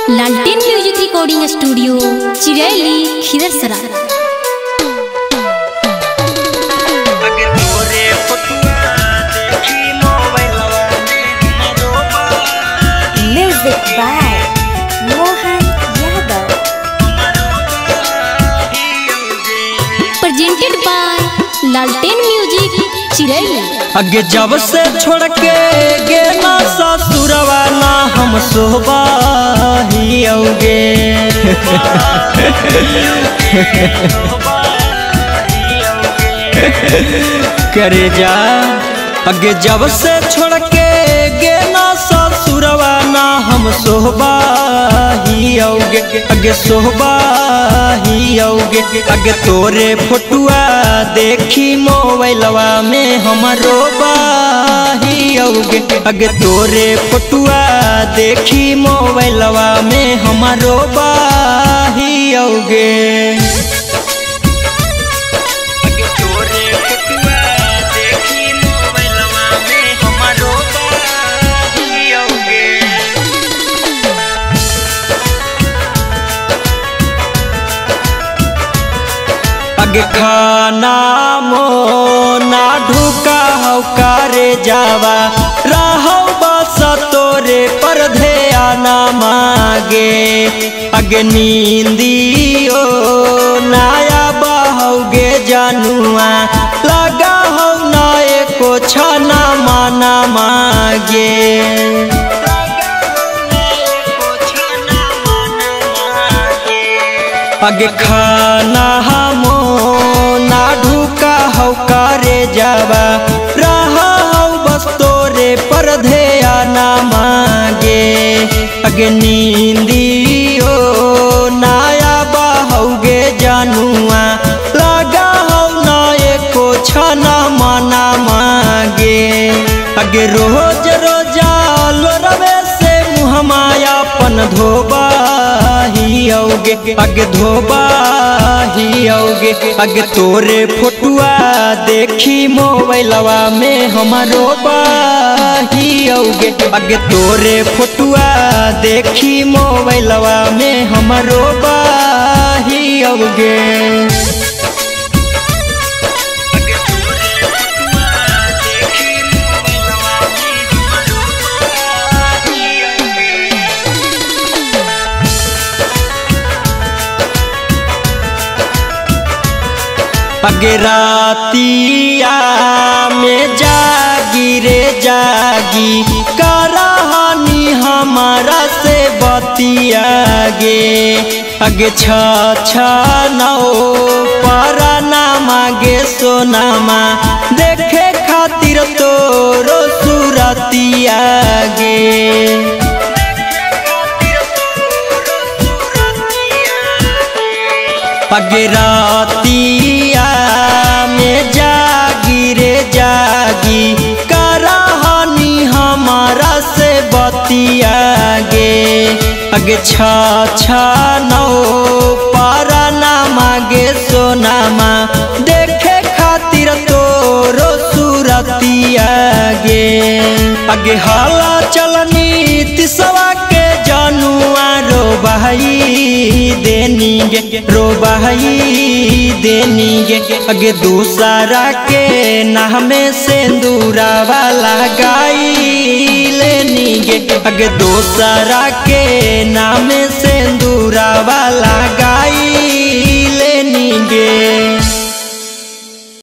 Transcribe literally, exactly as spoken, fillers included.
लालटेन music recording studio Chiraili Khirsara. Music by Mohan Yadav, presented by Laltain music Chiraili. अगे जब से छोड़ के गे ना ससुरवा ना हम सोहबा ही औगे करे जा। अगे जब से छोड़ के गे ना ससुरवा ना हम सोहबा ही औगे, अगे सोहबा ही औगे। अगे तोरे फोटुआ देखी मोबाइलवा में हमारो बाही औगे, अगे तोरे फोटुआ देखी मोबाइलवा में हमारो बाही औगे। अगे खाना मो ना ढुका हो करे जावा रहो बस तोरे पर ध्यान मांगे। अगे नींदियो नाया बहोगे जानुआ लगा हो ना एको छाना माना मांगे। अगे खाना हमो ना ढुका हो करे जावा रहा हो बस तोरे पर ध्यान मांगे। अगे नींदियो नाया बहोगे जानुआ लगा हो ना एको छाना माना मांगे। अगे रोज रोजा लोरवे से मुँह मायापन धोबा ही औगे, अगे धोबा ही औगे। अगे तोरे फोटुआ देखी मोबाइलवा में हमारो बाही औगे, अगे तोरे फोटुआ देखी मोबाइलवा में हमारो बाही औगे। अगे रातिया में जागी रे जागी करहानी हमारा से बतिया गे। अगे छा नौ पारा ना मांगे सोनामा देखे खातिर तोरो सूरतिया गे। अगे रातिया में जागी रे जागी करहानी हमारा से बतिया गे। अगे छा नौ पारा ना मांगे सोनामा देखे खातिर तोरो सूरतिया गे। अगे हाला चलनी तिसवा के जानुआ रो बहाई देनी गे, रो बहाई देनी गे। अगे दूसरा के नामे सिंदूरा वाला गाई लेनी गे, अगे दूसरा के नामे सिंदूर